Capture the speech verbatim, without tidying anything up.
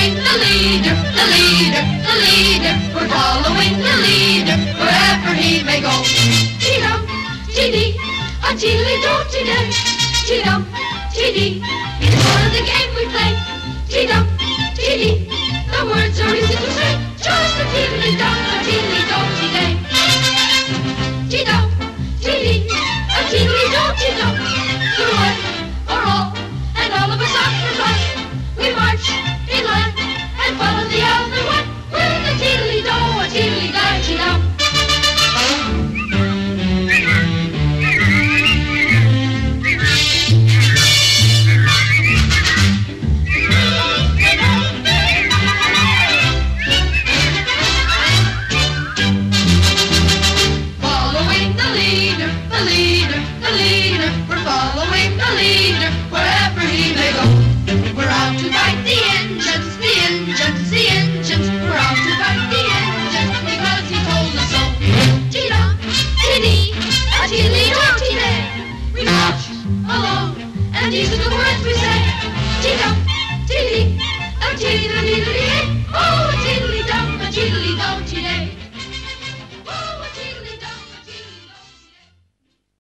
following the leader, the leader, the leader. We're following the leader wherever he may go. Tee-dum, tee-dee, a teedly-do-tee-day. Tee-dum, tee-dee, it's part of the game we play. Tee-dum, tee-dee, the words are easy to say. Just a teedly-dum, a teedly-do-tee-day. Tee-dum, tee-dee, a teedly-do-tee-dum. Through one for all, and all of us after fun. We march in line and follow the other one. With a teedly-do, a teedly-do-tee-dum. Following the leader, the leader, the leader. We're following the leader wherever he may go. We're out to fight the engines, the engines, the engines. We're out to fight the engines because he told us so. Tee-dum, tee-dee, a teedly-do-tee-day. We march along, and these are the words we say. Tee-dum, tee-dee, a teedly-do-tee-day.